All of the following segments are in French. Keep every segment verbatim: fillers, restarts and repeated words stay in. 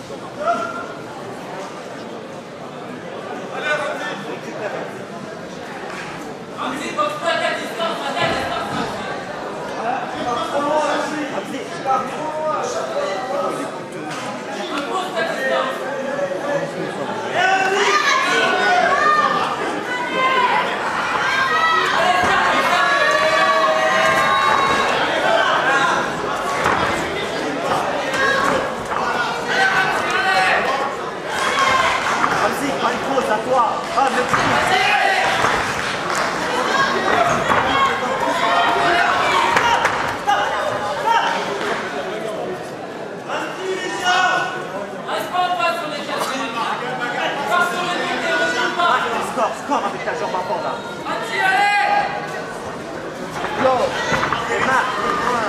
Score avec ta jambe avant là. Et marque les points.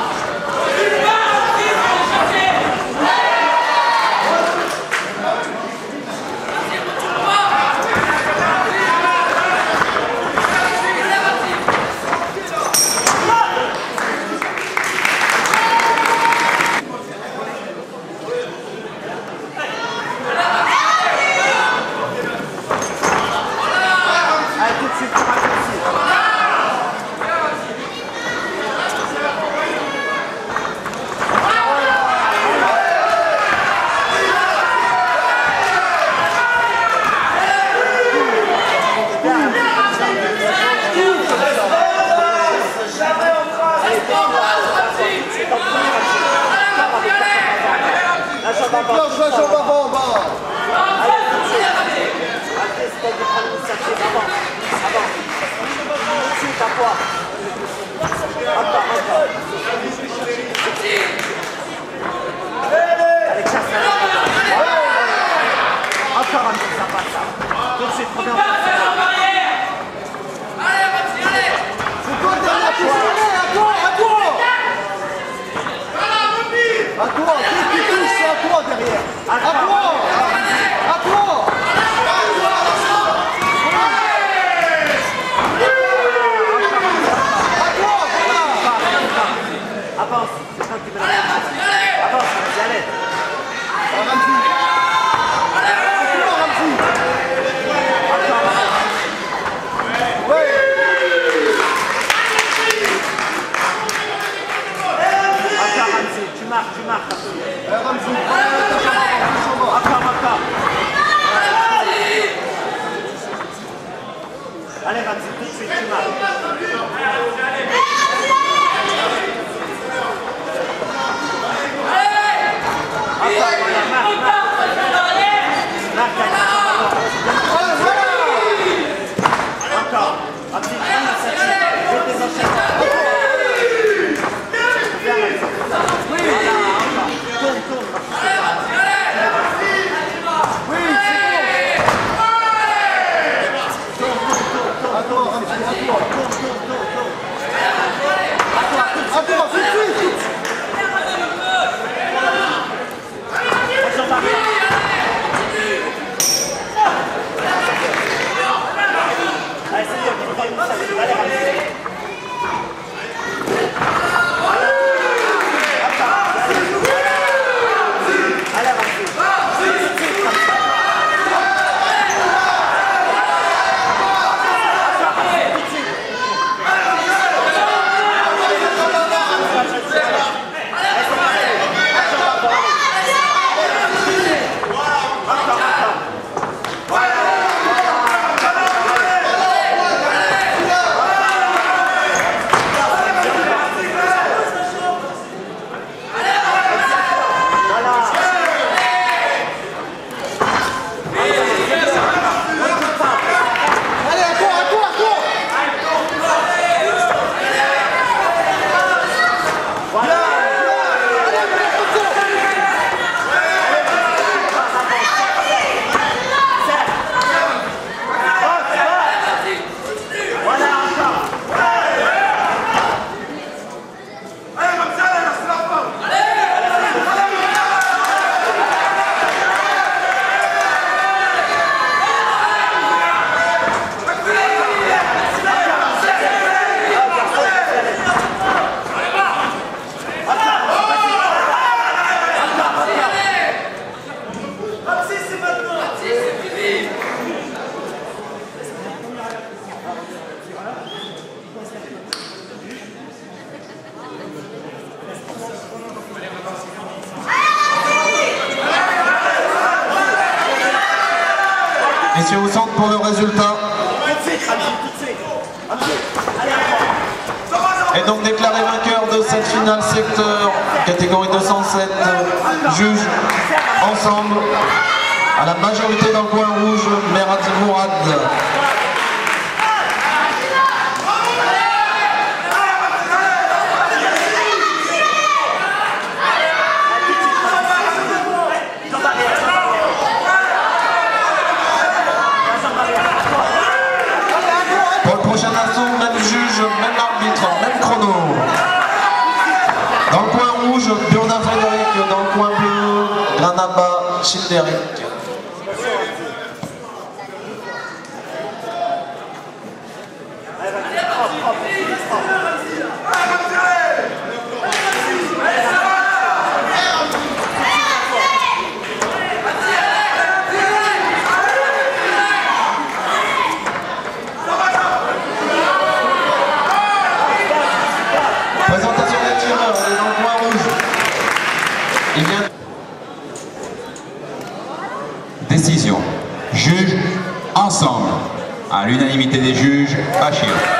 Cloche la jambe avant, bas. Allez, essaye de prendre l'initiative avant. Avant. Dessus, ta poids. Encore, encore. Allez, chasse la jambe. Encore un peu, ça passe ça. Tout de suite, reviens. Allez, vas-y, allez. C'est toi derrière qui s'est donné, à toi, à toi. À toi, qui qui touche, c'est à toi derrière. À toi. À toi. Avance, c'est toi qui me l'as. Avance, vas-y, allez. Ramzi. Encore Ramzi. Encore, Ouais. encore Ramzi, tu marques, tu marques. Eh, Ramzi. Encore, encore. Allez Ramzi, tout de suite, tu marques. Messieurs au centre pour le résultat. Et donc déclaré vainqueur de cette finale secteur catégorie deux cent sept, juge ensemble à la majorité dans le coin rouge, Merad Mourad. Pour le prochain assaut, même juge, même arbitre, même chrono. Dans le coin rouge, Björn Frédéric. Dans le coin bleu, Granaba Childeric. Présentation des tireurs, on est dans le coin rouge. Il vient... Décision. Juge ensemble. À l'unanimité des juges, Bachir.